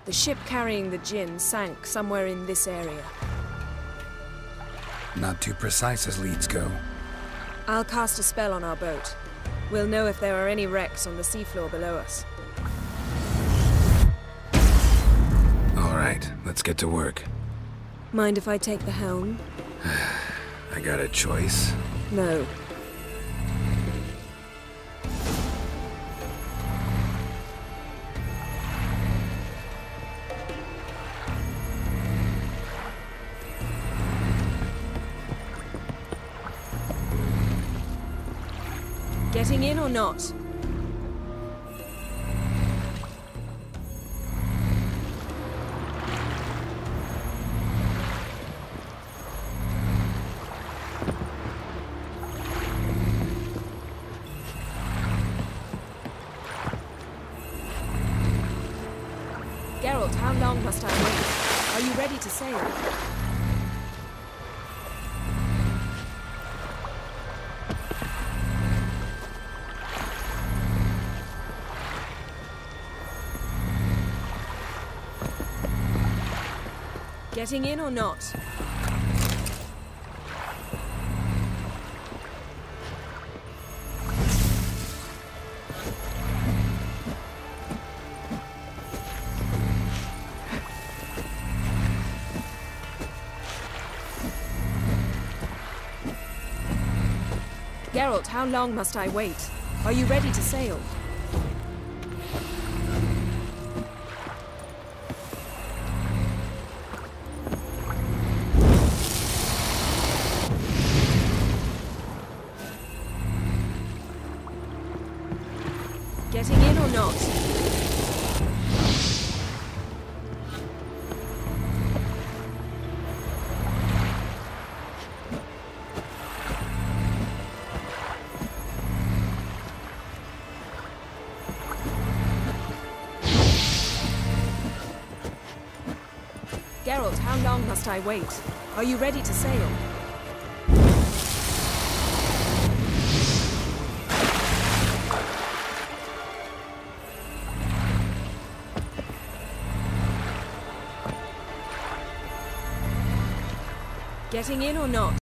The ship carrying the gin sank somewhere in this area. Not too precise as leads go. I'll cast a spell on our boat. We'll know if there are any wrecks on the seafloor below us. All right, let's get to work. Mind if I take the helm? I got a choice. No. Getting in or not? Geralt, how long must I wait? Are you ready to sail? Getting in or not? Geralt, how long must I wait? Are you ready to sail? Getting in or not? Geralt, how long must I wait? Are you ready to sail? Getting in or not?